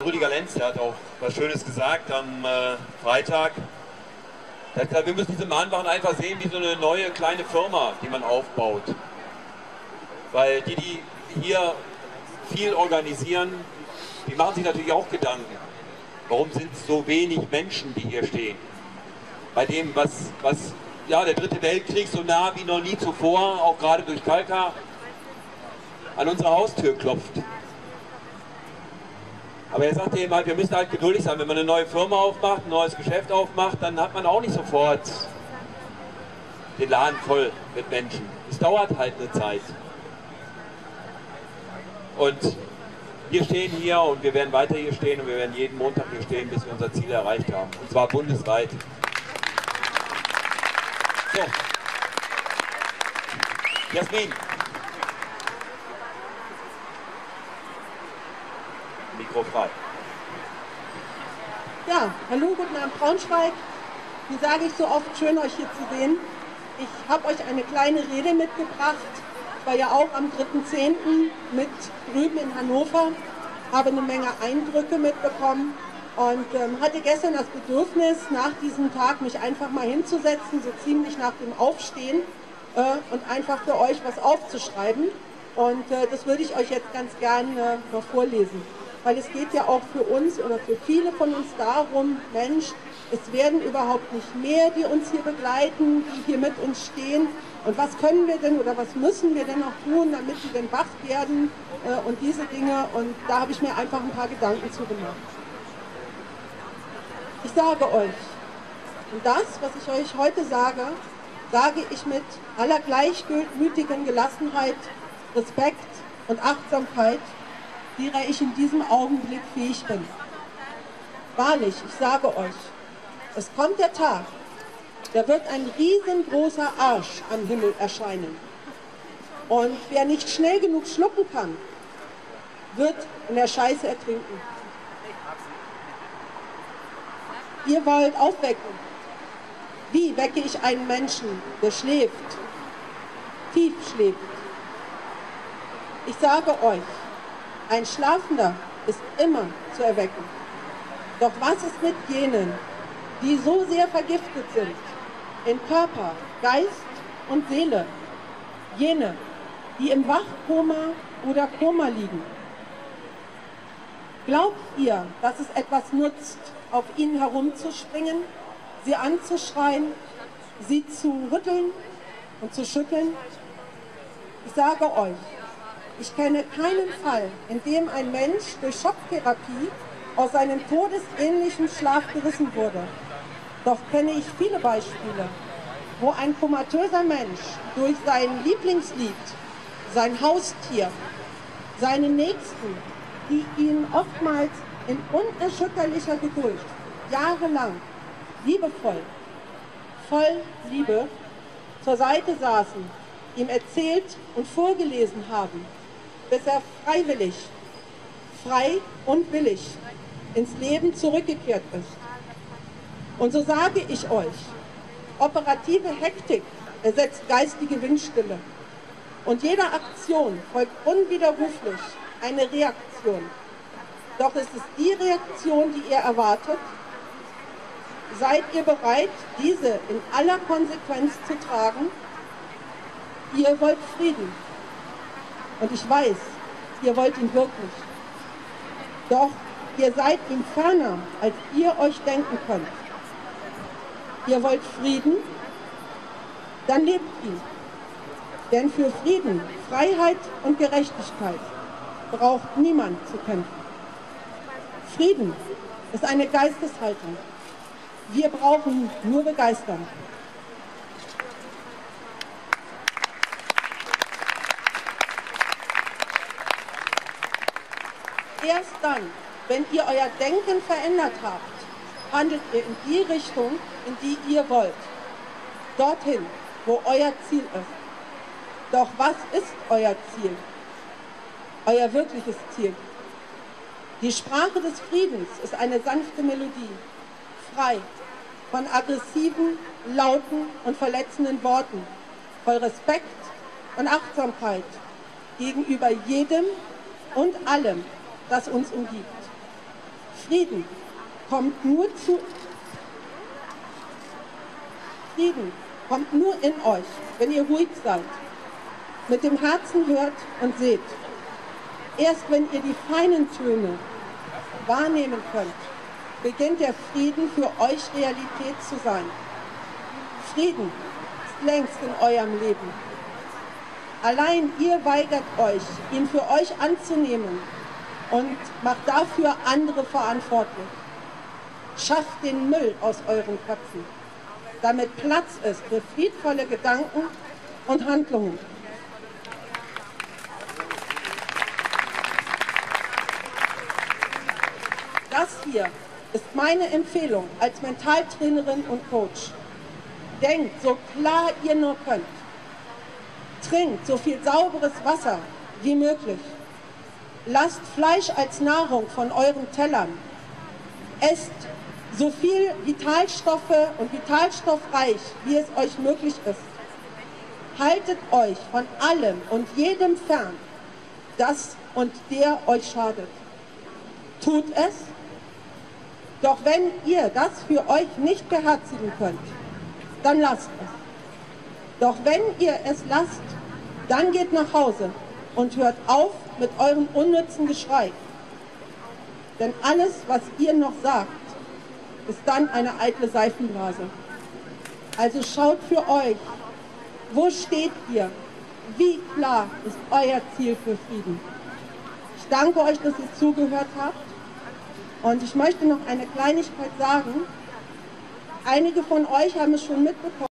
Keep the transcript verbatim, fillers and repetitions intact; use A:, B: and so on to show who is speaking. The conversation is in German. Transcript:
A: Rüdiger Lenz, der hat auch was Schönes gesagt am äh, Freitag. Der hat gesagt, wir müssen diese Mahnwachen einfach sehen wie so eine neue kleine Firma, die man aufbaut. Weil die, die hier viel organisieren, die machen sich natürlich auch Gedanken. Warum sind es so wenig Menschen, die hier stehen? Bei dem, was, was ja, der dritte Weltkrieg so nah wie noch nie zuvor, auch gerade durch Kalkar, an unsere Haustür klopft. Aber er sagte eben halt, wir müssen halt geduldig sein. Wenn man eine neue Firma aufmacht, ein neues Geschäft aufmacht, dann hat man auch nicht sofort den Laden voll mit Menschen. Es dauert halt eine Zeit. Und wir stehen hier und wir werden weiter hier stehen und wir werden jeden Montag hier stehen, bis wir unser Ziel erreicht haben. Und zwar bundesweit. So. Jasmin. Mikro frei.
B: Ja, hallo, guten Abend Braunschweig. Wie sage ich so oft, schön euch hier zu sehen. Ich habe euch eine kleine Rede mitgebracht. Ich war ja auch am dritten zehnten mit drüben in Hannover, habe eine Menge Eindrücke mitbekommen und ähm, hatte gestern das Bedürfnis, nach diesem Tag mich einfach mal hinzusetzen, so ziemlich nach dem Aufstehen äh, und einfach für euch was aufzuschreiben. Und äh, das würde ich euch jetzt ganz gerne äh, mal vorlesen. Weil es geht ja auch für uns oder für viele von uns darum, Mensch, es werden überhaupt nicht mehr, die uns hier begleiten, die hier mit uns stehen. Und was können wir denn oder was müssen wir denn noch tun, damit sie denn wach werden äh, und diese Dinge. Und da habe ich mir einfach ein paar Gedanken zu gemacht. Ich sage euch, und das, was ich euch heute sage, sage ich mit aller gleichgültigen Gelassenheit, Respekt und Achtsamkeit, derer ich in diesem Augenblick fähig bin. Wahrlich, ich sage euch, es kommt der Tag, da wird ein riesengroßer Arsch am Himmel erscheinen. Und wer nicht schnell genug schlucken kann, wird in der Scheiße ertrinken. Ihr wollt aufwecken. Wie wecke ich einen Menschen, der schläft, tief schläft? Ich sage euch, ein Schlafender ist immer zu erwecken. Doch was ist mit jenen, die so sehr vergiftet sind, in Körper, Geist und Seele? Jene, die im Wachkoma oder Koma liegen. Glaubt ihr, dass es etwas nutzt, auf ihnen herumzuspringen, sie anzuschreien, sie zu rütteln und zu schütteln? Ich sage euch, ich kenne keinen Fall, in dem ein Mensch durch Schocktherapie aus seinem todesähnlichen Schlaf gerissen wurde. Doch kenne ich viele Beispiele, wo ein komatöser Mensch durch sein Lieblingslied, sein Haustier, seine Nächsten, die ihn oftmals in unerschütterlicher Geduld jahrelang liebevoll, voll Liebe zur Seite saßen, ihm erzählt und vorgelesen haben, bis er freiwillig, frei und willig ins Leben zurückgekehrt ist. Und so sage ich euch, operative Hektik ersetzt geistige Windstille. Und jeder Aktion folgt unwiderruflich eine Reaktion. Doch ist es die Reaktion, die ihr erwartet? Seid ihr bereit, diese in aller Konsequenz zu tragen? Ihr wollt Frieden. Und ich weiß, ihr wollt ihn wirklich. Doch ihr seid ihm ferner, als ihr euch denken könnt. Ihr wollt Frieden? Dann lebt ihn. Denn für Frieden, Freiheit und Gerechtigkeit braucht niemand zu kämpfen. Frieden ist eine Geisteshaltung. Wir brauchen nur begeistern. Erst dann, wenn ihr euer Denken verändert habt, handelt ihr in die Richtung, in die ihr wollt. Dorthin, wo euer Ziel ist. Doch was ist euer Ziel? Euer wirkliches Ziel? Die Sprache des Friedens ist eine sanfte Melodie, frei von aggressiven, lauten und verletzenden Worten, voll Respekt und Achtsamkeit gegenüber jedem und allem, das uns umgibt. Frieden kommt nur zu Frieden kommt nur in euch, wenn ihr ruhig seid, mit dem Herzen hört und seht. Erst wenn ihr die feinen Töne wahrnehmen könnt, beginnt der Frieden für euch Realität zu sein. Frieden ist längst in eurem Leben. Allein ihr weigert euch, ihn für euch anzunehmen und macht dafür andere verantwortlich. Schafft den Müll aus euren Köpfen, damit Platz ist für friedvolle Gedanken und Handlungen. Das hier ist meine Empfehlung als Mentaltrainerin und Coach. Denkt so klar ihr nur könnt. Trinkt so viel sauberes Wasser wie möglich. Lasst Fleisch als Nahrung von euren Tellern. Esst so viel Vitalstoffe und vitalstoffreich, wie es euch möglich ist. Haltet euch von allem und jedem fern, das und der euch schadet. Tut es. Doch wenn ihr das für euch nicht beherzigen könnt, dann lasst es. Doch wenn ihr es lasst, dann geht nach Hause und hört auf mit eurem unnützen Geschrei. Denn alles, was ihr noch sagt, ist dann eine eitle Seifenblase. Also schaut für euch, wo steht ihr? Wie klar ist euer Ziel für Frieden? Ich danke euch, dass ihr zugehört habt. Und ich möchte noch eine Kleinigkeit sagen. Einige von euch haben es schon mitbekommen.